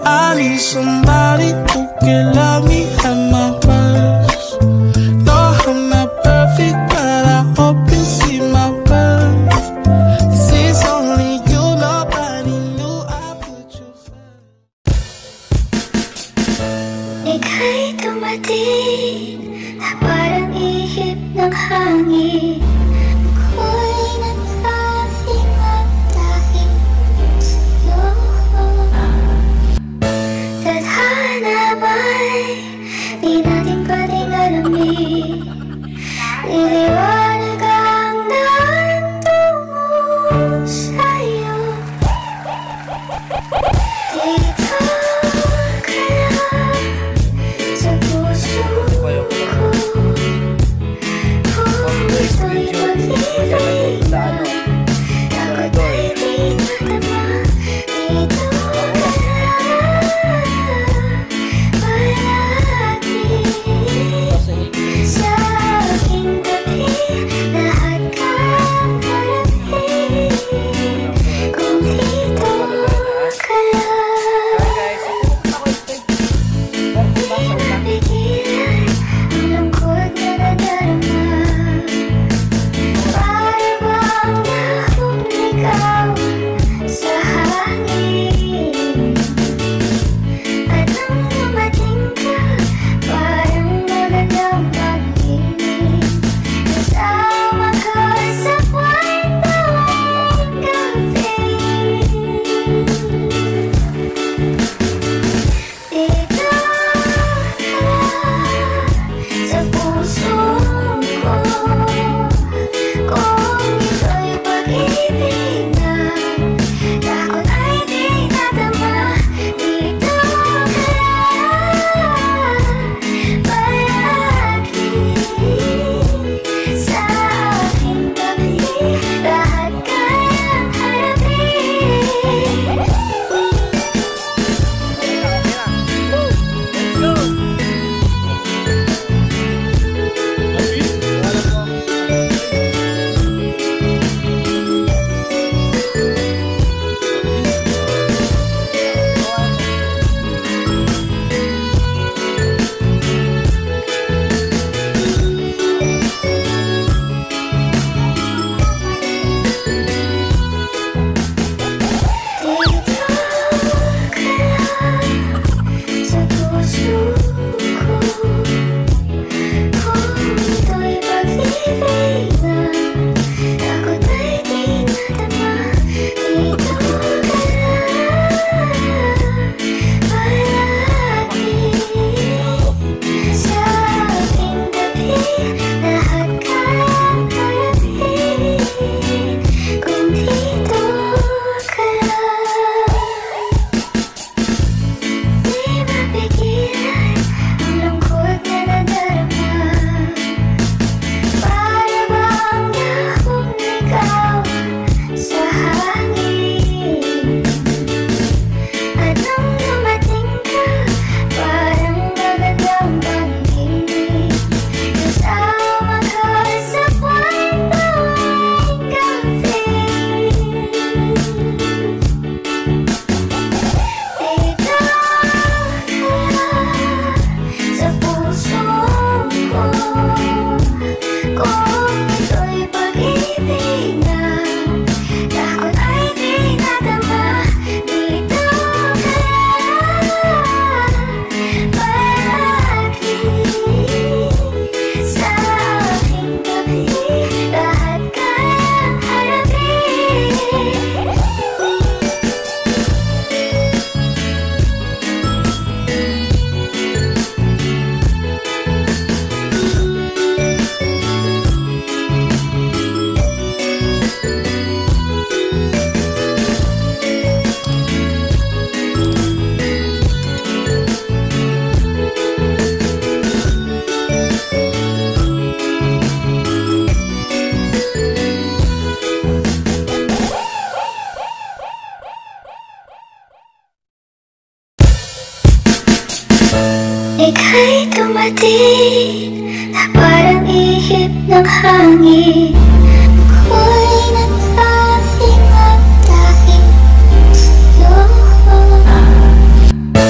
I need somebody who can love me at my worst. No, I'm not perfect, but I hope you see my worth. This is only you, nobody knew I put you first. Ika'y dumating na parang ihip ng hangin. Ako'y nag-ingat dahil sa'yo. Tadhana ba'y di natin pwedeng alamin? Liliwanag ang daan tungo sa'yo. Dito ka lang sa puso ko. Kung gusto'y pag-ibig takot ay di madama. Dito ka lang palagi sa aking tabi. Lahat kang harapin kung dito ka lang. Di mapigilan ang lungkot na nadarama. Para bang nahumigaw sa hangin. At nang dumating ka, parang magandang pag-ibig. Kasama ka sa kwentawang gabi. Dito ka sa puso ko. Kung ito'y pag-ibig na takot ay di nadama. Dito ka palagi sa aking tabi. Lahat kayang harapin. Dito ka lang sa puso ko. Kung ito'y pag-ibig na takot ay di nadama. Dito ka lang palagi sa aking tabi. Lahat kayang harapin kung dito ka lang. Di mapigilan ang lungkot na nadarama. Para bang nahumigaw sa hangin. At nang dumating ka, parang magandang pag-ibig. Kasama ka sa kwentawang gabi. Dito ka lang sa puso ko. Kung ito'y pag-ibig na takot ay di nadama. Dito ka lang palagi sa aking tabi. Lahat kayang harapin. Ika'y dumating na parang ihip ng hangin. Ako'y nag-ingat dahil sa'yo.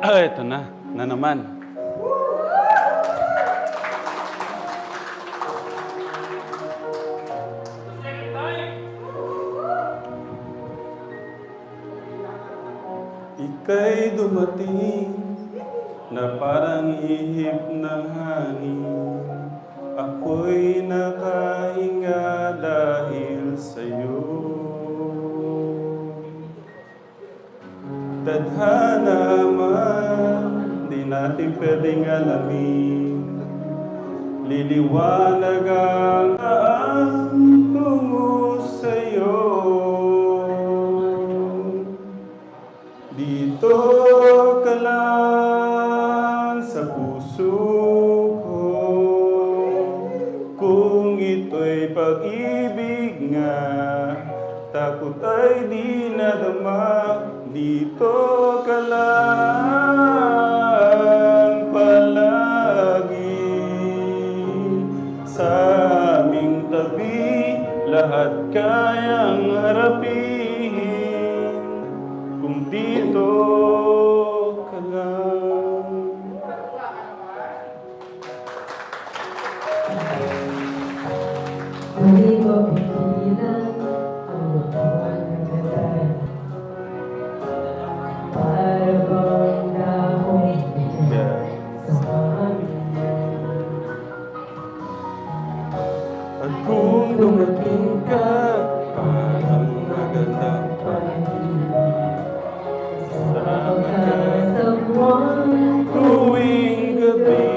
Ito na naman. Ika'y dumating na parang ihip ng hangin. Ako'y nakahinga dahil sa'yo. Tadhana man, di natin pwedeng alamin. Liliwanag ang tungo sa'yo. Dito ka lang sa puso ko. Kung ito'y pag-ibig nga, takot ay di nadama. Dito ka lang palagi. Sa aming tabi, lahat kayang harapin. Kung dito ka lang. Hindi ko pigilan ang buwan ng ganda. Para bang dahon sa hangin. At kung dumating ka, parang magandang Sama ka sa buwan, tuwing gabi.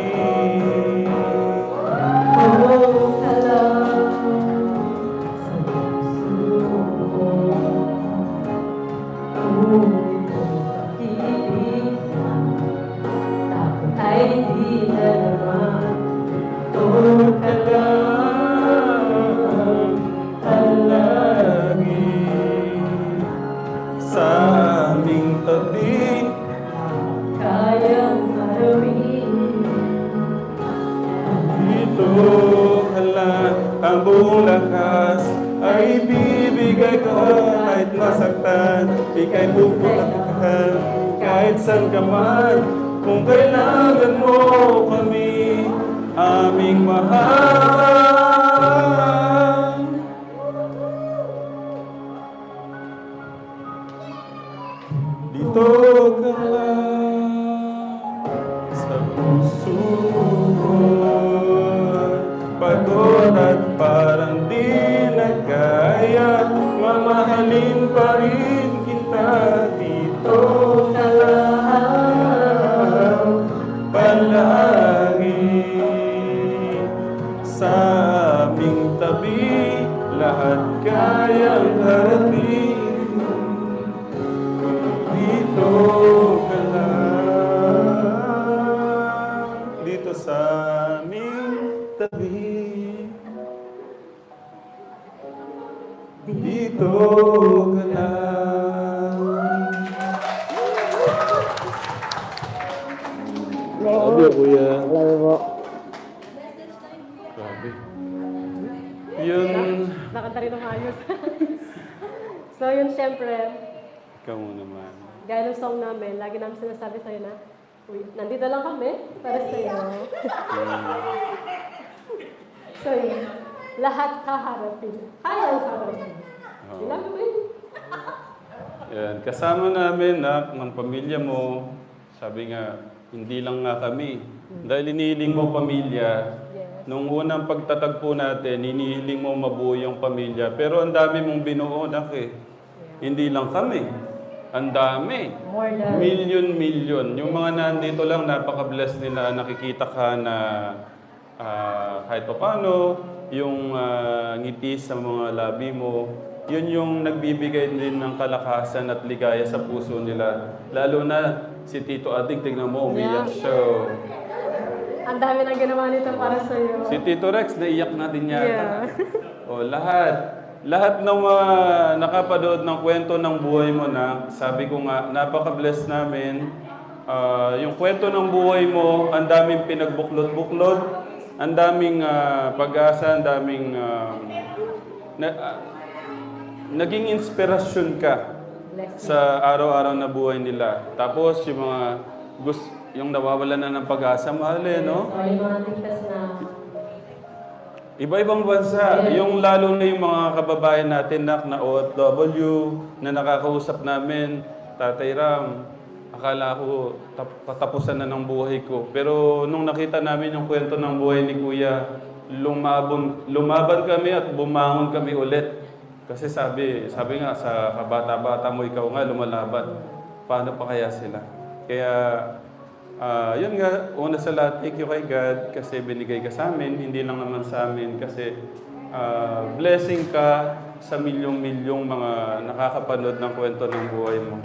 oh ka lang sa puso ko. Kung ito'y pag-ibig na, takot ay di na naman. Oh ka lang Palagi sa aming tabi. kayang marawin. Dito ka lang, ang buong lakas ay bibigay ko kahit masaktan. Ika'y pupuntahan kahit saan ka man. Kung kailangan mo kami, aming mahal. Dito ka lang sa puso ko. Pagod at parang di nagkaya, mamahalin pa rin kita. Dito ka lang palagi. Sa aming tabi, lahat kayang harating. Dito ka lang, dito sa aming tabi. Dito ka lang. Grabe, kuya. Grabe. Yun. Nakanta rin ng ayos. So yun, syempre, Ikaw mo naman. gaya ng song namin, lagi namin sinasabi sa'yo na, uy, nandito lang kami para sa'yo. So yun, lahat kaharapin. Kayang harapin. Oo. Ilang mo yun? Yan. Kasama namin ng pamilya mo. Sabi nga, hindi lang nga kami. Dahil inihiling mo pamilya. Yes. Nung unang pagtatagpo natin, inihiling mo mabuo yung pamilya. Pero ang dami mong binuo, nak eh. Hindi lang kami. Ang dami. More than Million. Yung mga nandito lang, napaka-bless nila. Nakikita ka na kahit pa paano, yung ngiti sa mga labi mo, yun yung nagbibigay din ng kalakasan at ligaya sa puso nila. Lalo na si Tito Adig, tignan mo, umiyak siya. Ang dami nang ginawa nito para sa'yo. Si Tito Rex, naiyak na din yata. Yeah. O, lahat ng mga nakapanood ng kwento ng buhay mo na, sabi ko nga, napaka-bless namin. Yung kwento ng buhay mo, ang daming pinagbuklod-buklod, ang daming pag-asa, ang daming naging inspirasyon ka sa araw-araw na buhay nila. Tapos yung mga yung nawawalan na ng pag-asa, mahal no? So, yung mga teachers na Iba-ibang bansa. Yung lalo na yung mga kababayan natin na OFW na nakakausap namin, Tatay Ram, akala ko patapusan na ng buhay ko. Pero nung nakita namin yung kwento ng buhay ni Kuya, lumaban kami at bumangon kami ulit. Kasi sabi nga sa kabata-bata mo, ikaw nga lumalaban. Paano pa kaya sila? Kaya yun nga, una sa lahat, thank you kay God kasi binigay ka sa amin, hindi lang naman sa amin kasi blessing ka sa milyong-milyong mga nakakapanood ng kwento ng buhay mo.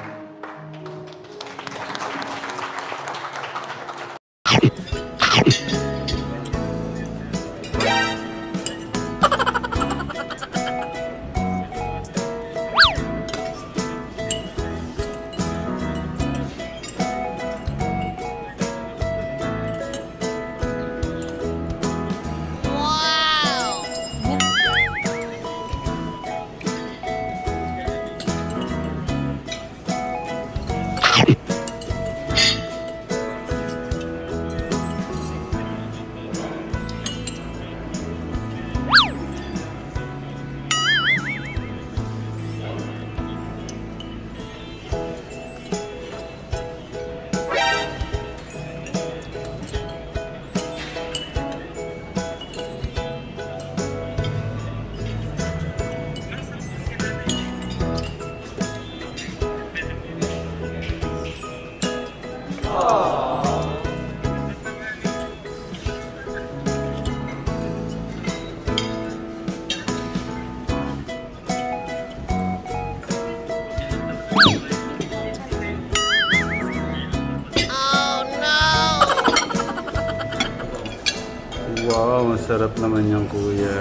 Wow, masarap naman yung Kuya.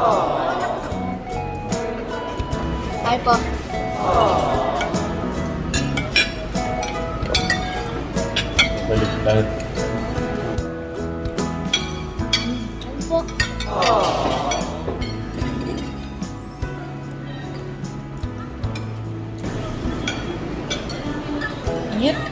Ay po. Baliktad. Ay po. Yep.